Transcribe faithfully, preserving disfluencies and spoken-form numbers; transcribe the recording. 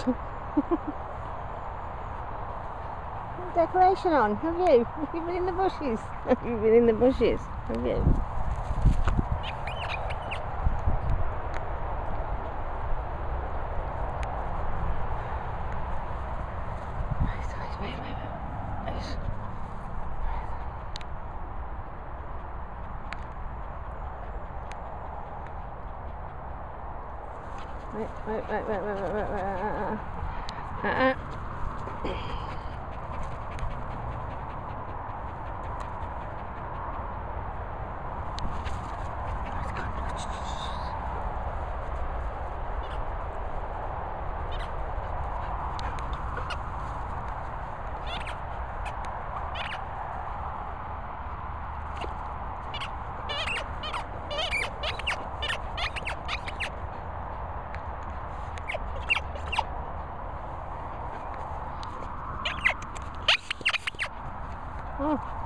Decoration on, have you? Have you been in the bushes? Have you been in the bushes? Have you? Wait, wait, wait, wait, wait. Wait, wait, wait, wait, wait, wait, wait, wait, uh, uh, uh. Oh.